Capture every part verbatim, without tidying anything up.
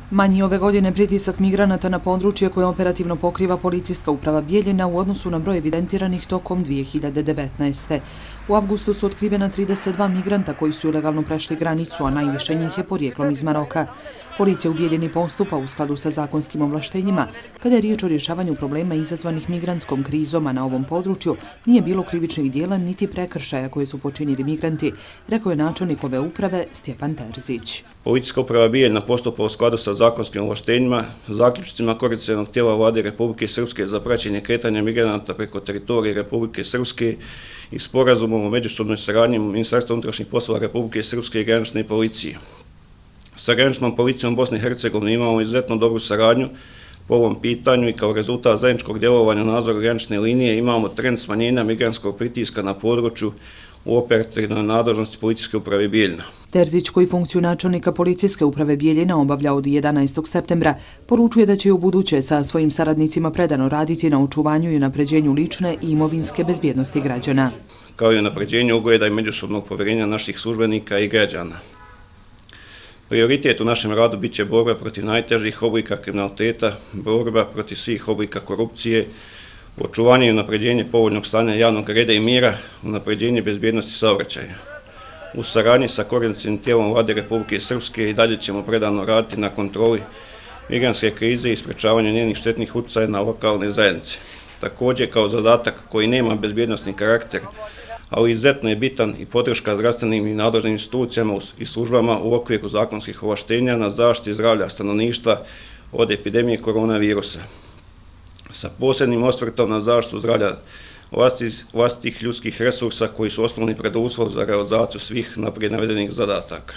Manji ove godine pritisak migranata na područje koje operativno pokriva policijska uprava Bijeljina u odnosu na broj evidentiranih tokom dvije hiljade devetnaeste. U avgustu su otkrivena trideset dva migranta koji su ilegalno prešli granicu, a najviše njih je porijeklom iz Maroka. Policija u Bijeljini postupa u skladu sa zakonskim ovlaštenjima. Kada je riječ o rješavanju problema izazvanih migrantskom krizom, a na ovom području nije bilo krivičnih dijela niti prekršaja koje su počinili migranti, rekao je načelnik ove uprave Stjepan Terzić. Policijska uprava Bijeljina postupa u skladu sa zakonskim ovlaštenjima, zaključcima koordinacionog tijela Vlade Republike Srpske za praćenje kretanja migranata preko teritorije Republike Srpske i sporazumom o međusobnoj saradnji Ministarstva unutrašnjih poslova Republike Srpske i granične policije. Sa graničnom policijom Bosne i Hercegovine imamo izuzetno dobru saradnju po ovom pitanju i kao rezultat zajedničkog djelovanja u nadzoru granične linije imamo trend smanjenja migrantskog pritiska na području u operativnoj nadležnosti policijske uprave Bijeljina. Terzić, koji funkciju načelnika policijske uprave Bijeljina obavlja od jedanaestog septembra, poručuje da će u buduće sa svojim saradnicima predano raditi na očuvanju i unapređenju lične i imovinske bezbjednosti građana. Kao i unapređenju ugleda i međusobnog povjerenja naših službenika i građana. Prioritet u našem radu bit će borba protiv najtežih oblika kriminaliteta, borba protiv svih oblika korupcije, očuvanje i unapređenje povoljnog stanja javnog reda i mira, unapređenje bezbjednosti saobraćaja. U saradnji sa koordinacionim tijelom Vlade Republike Srpske i dalje ćemo predano raditi na kontroli migrantske krize i sprečavanju njenih štetnih utjecaja na lokalne zajednice. Također, kao zadatak koji nema bezbjednosni karakter, ali izuzetno je bitan i podrška zdravstvenim i nadležnim institucijama i službama u okviru zakonskih ovlaštenja na zaštiti zdravlja stanovništva od epidemije koronavirusa. Sa posebnim osvrtom na zaštitu zdravlja vlastitih ljudskih resursa koji su osnovni preduslov za realizaciju svih naprijed navedenih zadataka.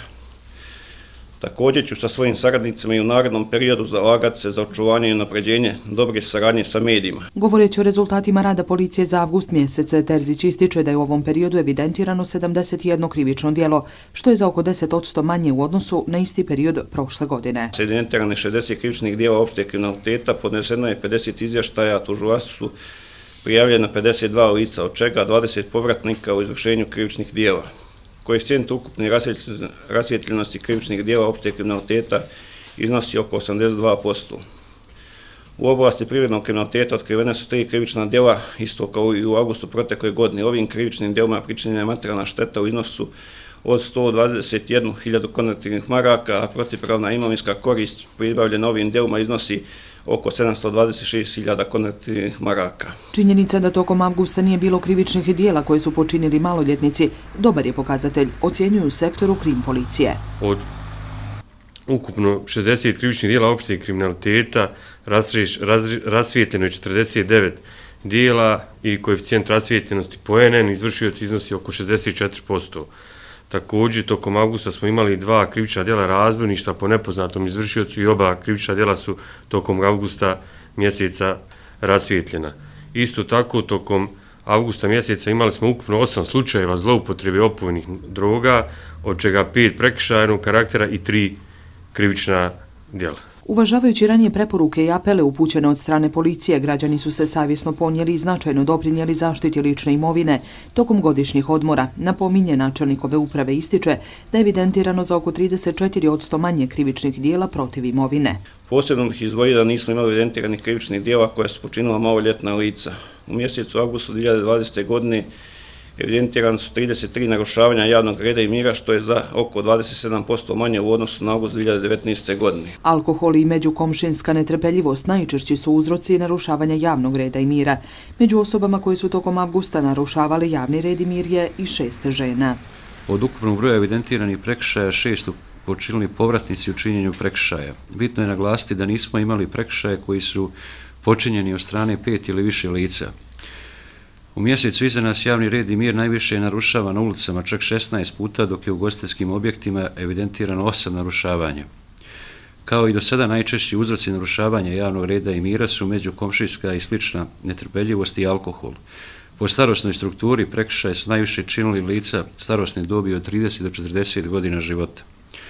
Također ću sa svojim saradnicima i u narednom periodu zalagati se za očuvanje i unapređenje dobre saradnje sa medijima. Govoreći o rezultatima rada policije za avgust mjesec, Terzić ističe da je u ovom periodu evidentirano sedamdeset jedno krivično djelo, što je za oko deset posto manje u odnosu na isti period prošle godine. Evidentirano je šezdeset krivičnih djela opšteg kriminaliteta, podneseno je pedeset izvještaja, tužilaštvu su prijavljena pedeset dva lica, od čega dvadeset povratnika u izvršenju krivičnih djela. Koeficijent ukupne rasvijetljenosti krivičnih djela opšteg kriminaliteta iznosi oko osamdeset dva posto. U oblasti privrednog kriminaliteta otkrivene su tri krivična djela, isto kao i u avgustu protekle godine. Ovim krivičnim djelima pričinjena je materijalna šteta u iznosu od sto dvadeset jednu hiljadu konvertivnih maraka, a protivpravna imovinska korist pribavljena ovim djelima iznosi oko sedamsto dvadeset šest hiljada konvertivnih maraka. Činjenica da tokom avgusta nije bilo krivičnih dijela koje su počinili maloljetnici dobar je pokazatelj, ocjenjuju u sektoru krim policije. Od ukupno šezdeset krivičnih dijela opšteg kriminaliteta rasvijetljeno je četrdeset devet dijela i koeficijent rasvijetljenosti po en en izvršioc iznosi oko šezdeset četiri posto. Također, tokom avgusta smo imali dva krivična djela razbojništva po nepoznatom izvršiocu i oba krivična djela su tokom avgusta mjeseca rasvijetljena. Isto tako, tokom avgusta mjeseca imali smo ukupno osam slučajeva zloupotrebe opojnih droga, od čega pet prekršajnog karaktera i tri krivična djela. Uvažavajući ranije preporuke i apele upućene od strane policije, građani su se savjesno ponijeli i značajno doprinijeli zaštiti lične imovine tokom godišnjih odmora. Napominje načelnikove uprave ističe da je evidentirano za oko trideset četiri posto manje krivičnih dijela protiv imovine. Posebno bih izdvojio da nismo imali evidentiranih krivičnih dijela koje su počinila maloljetna lica. U mjesecu avgustu dvije hiljade dvadesete. godine evidentirano su trideset tri narušavanja javnog reda i mira, što je za oko dvadeset sedam posto manje u odnosu na avgust dvije hiljade devetnaeste. godine. Alkohol i međukomšinska netrpeljivost najčešći su uzroci narušavanja javnog reda i mira. Među osobama koje su tokom avgusta narušavali javni red i mir je i šest žena. Od ukupnog broja evidentiranih prekršaja šest su počinili povratnici u činjenju prekršaja. Bitno je naglasiti da nismo imali prekršaje koji su počinjeni od strane pet ili više lica. U mjesecu iza nas javni red i mir najviše je narušava na ulicama, čak šesnaest puta, dok je u ugostiteljskim objektima evidentirano osam narušavanja. Kao i do sada najčešći uzroci narušavanja javnog reda i mira su međukomšinska i slična netrpeljivost i alkohol. Po starosnoj strukturi prekršaje su najviše činili lica starosne dobi od trideset do četrdeset godina života.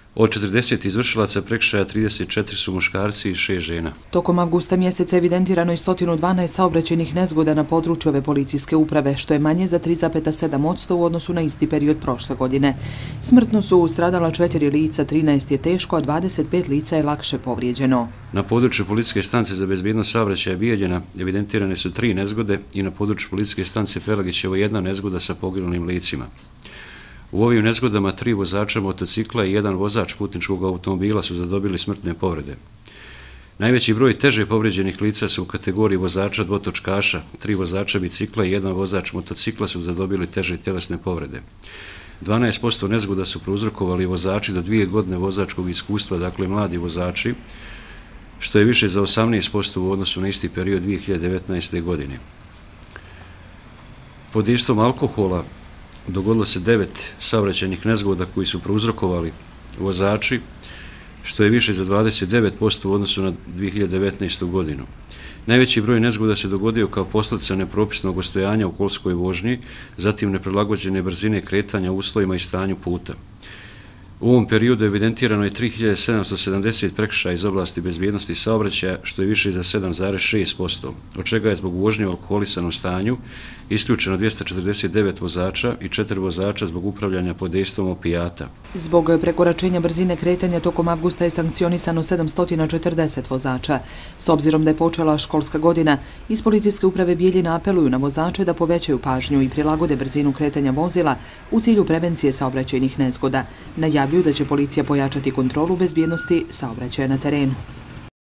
Od četrdeset izvršilaca prekršaja trideset četiri su muškarci i šest žena. Tokom avgusta mjeseca evidentirano je sto dvanaest saobraćajnih nezgoda na području ove policijske uprave, što je manje za tri zarez sedam posto u odnosu na isti period prošle godine. Smrtno su stradala četiri lica, trinaest je teško, a dvadeset pet lica je lakše povrijeđeno. Na području policijske stanice za bezbjednost saobraćaja Bijeljina evidentirane su tri nezgode i na području policijske stanice Pelagićevo jedna nezgoda sa poginulim licima. U ovim nezgodama tri vozača motocikla i jedan vozač putničkog automobila su zadobili smrtne povrede. Najveći broj teže povrijeđenih lica su u kategoriji vozača dvotočkaša, tri vozača bicikla i jedan vozač motocikla su zadobili teže tjelesne povrede. dvanaest posto nezgoda su prouzrokovali vozači do dvije godine vozačkog iskustva, dakle mladi vozači, što je više za osamnaest posto u odnosu na isti period dvije hiljade devetnaeste. godine. Pod dejstvom alkohola dogodilo se devet saobraćajnih nezgoda koji su prouzrokovali vozači, što je više za dvadeset devet posto u odnosu na dvije hiljade devetnaestu. godinu. Najveći broj nezgoda se dogodio kao posljedica nepropisnog ostojanja u kolskoj vožnji, zatim neprilagođene brzine kretanja u uslovima i stanju puta. U ovom periodu evidentirano je tri hiljade sedamsto sedamdeset prekršaja iz oblasti bezbjednosti saobraćaja, što je više za sedam zarez šest posto, od čega je zbog vožnje u alkoholisanom stanju isključeno dvjesto četrdeset devet vozača i četiri vozača zbog upravljanja pod dejstvom opijata. Zbog prekoračenja brzine kretanja tokom avgusta je sankcionisano sedamsto četrdeset vozača. S obzirom da je počela školska godina, iz policijske uprave Bijeljina apeluju na vozače da povećaju pažnju i prilagode brzinu kretanja vozila u cilju prevencije saobraćajnih nezgoda. Najavljuju da će policija pojačati kontrolu bezbjednosti saobraćaja na terenu.